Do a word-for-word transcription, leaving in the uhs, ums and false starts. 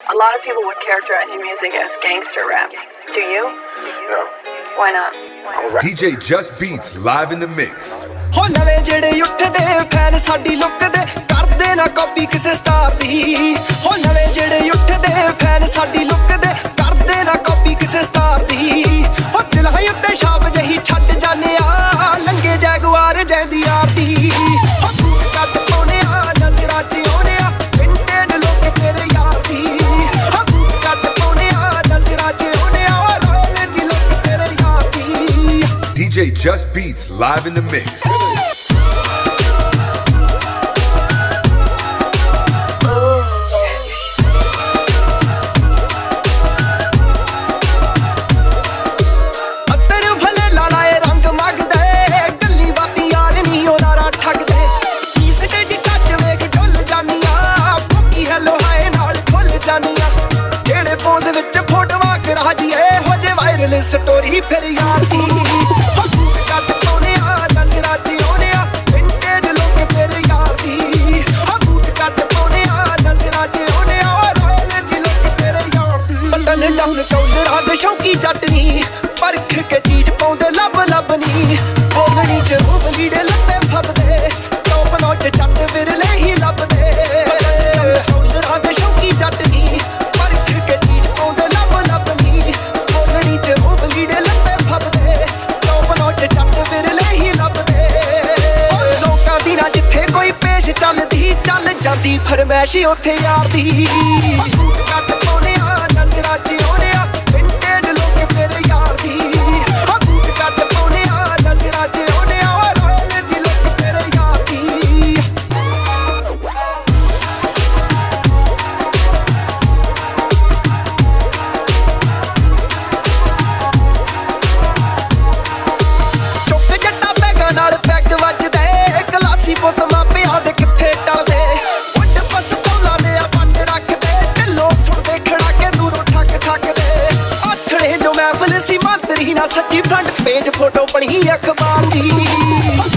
A lot of people would characterize your music as gangster rap. Do you? No. Why not? D J Just Beats live in the mix. ਹੋ ਨਵੇਂ ਜਿਹੜੇ ਉੱਠਦੇ fan ਸਾਡੀ look ਦੇ ਕਰਦੇ ਨਾ copy ਕਿਸੇ ਸਟਾਰ ਦੀ ਹੋ ਨਵੇਂ ਜਿਹੜੇ ਉੱਠਦੇ ਫੈਨ ਸਾਡੀ ਲੁੱਕ ਦੇ ਕਰਦੇ ਨਾ ਕਾਪੀ ਕਿਸੇ ਸਟਾਰ ਦੀ ਹੋ ਦਿਲ ਹੈ ਉੱਤੇ ਛਾਪ ਜਹੀ ਛੱਡ ਜਾਂਦੇ ਆ ਲੰਗੇ ਜੈਗਵਾਰ ਜੈਂਦੀ ਆਰਦੀ ਹੋ ਬੂਟ ਕੱਟ ਪਾਉਨੇ ਆ ਨਜ਼ਰਾਂ 'ਚ ਆਉਨੇ ਆ ਵਿੰਟੇਜ ਲੋਕ ਤੇਰੇ ਯਾਰ ਦੀ ਹੋ ਬੂਟ ਕੱਟ ਪਾਉਨੇ ਆ ਨਜ਼ਰਾਂ 'ਚ ਆਉਨੇ ਆ ਰਾਇਲ ਜੀ ਲੋਕ ਤੇਰੇ ਯਾਰ ਦੀ D J Just Beats live in the mix. Story ਫਿਰ ਯਾਰ ਦੀ ਬੂਟ ਕੱਟ ਪਾਉਨੇ ਆ ਨਜ਼ਰਾਂ 'ਚ ਆਉਨੇ ਆ ਵਿੰਟੇਜ ਲੋਕ ਤੇਰੇ ਯਾਰ ਦੀ ਬੂਟ ਕੱਟ ਪਾਉਨੇ ਆ ਨਜ਼ਰਾਂ 'ਚ ਆਉਨੇ ਆ ਰਾਇਲ ਜੀ ਲੋਕ ਤੇਰੇ ਯਾਰ ਦੀ ਬਟਨ ਡਾਊਨ ਕੌਲਰਾਂ ਦੇ ਸ਼ੌਕੀ ਜੱਟ ਨੀ ਪਰਖ ਕੇ ਚੀਜ਼ ਪਾਉਂਦੇ ਲੱਭ ਲੱਭ ਨੀ ਬੋਲਣੀ 'ਚ ਰੂਪ ਲੀੜੇ ਲੱਤੇ ਫੱਬਦੇ ਟੋਪ ਨੋਟ ਜੱਟ ਵਿਰਲੇ ਹੀ ਲੱਭਦੇ ਕੌਲਰਾਂ ਦੇ ਸ਼ੌਕੀ ਜੱਟ ਨੀ ਪਰਖ ਕੇ ਚੀਜ਼ ਪਾਉਂਦੇ ਲੱਭ ਲੱਭ ਨੀ ਬੋਲਣੀ 'ਚ ਰੂਪ ਲੀੜੇ ਲੱਤੇ ਫੱਬਦੇ ਟੋਪ ਨੋਟ ਜੱਟ ਵਿਰਲੇ ਹੀ ਲੱਭਦੇ ਲੋਕਾਂ ਦੀ ਨਾ ਜਿੱਥੇ ਕੋਈ ਪੇਸ਼ ਚੱਲਦੀ ਚੱਲ ਜਾਂਦੀ ਫਰਮੈਸ਼ ਉੱਥੇ ਯਾਰ ਦੀ ਬੂਟ ਕੱਟ ਪਾਉਨੇ ਆ ਨਜ਼ਰਾਂ 'ਚ ਆਉਨੇ ਆ ਵਿੰਟੇਜ ਲੋਕ ਤੇਰੇ ਯਾਰ ਦੀ ਬੂਟ ਕੱਟ ਪਾਉਨੇ ਆ ਨਜ਼ਰਾਂ 'ਚ ਆਉਨੇ ਆ ਰਾਇਲ ਜੀ ਲੋਕ ਤੇਰੇ ਯਾਰ ਦੀ ਚੁੱਕ ਜੱਟਾ ਬੈਗਾਂ ਨਾਲ ਪੈਗ ਵੱਜਦੇ ਗਲਾਸੀ ਪੁੱਤ ਮਾਪਿਆਂ ਦੇ ਕਿੱਥੇ ਟਲਦੇ ਵੱਡ ਪਸਤੌਲਾਂ ਦੇ ਆ ਵੱਡ ਰੱਖਦੇ ਢਿੱਲੋਂ ਸੁਣਦੇ ਖੜਾ ਕੇ ਦੂਰੋਂ ਠੱਕ ਠੱਕਦੇ ਆਥਣੇ ਜੋ ਮਹਿਫਲ ਸੀ ਮੰਤਰੀ ਨਾ ਸੱਜੀ ਫਰੰਟ ਪੇਜ ਫੋਟੋ ਬਣੀ ਅਖਬਾਰ ਦੀ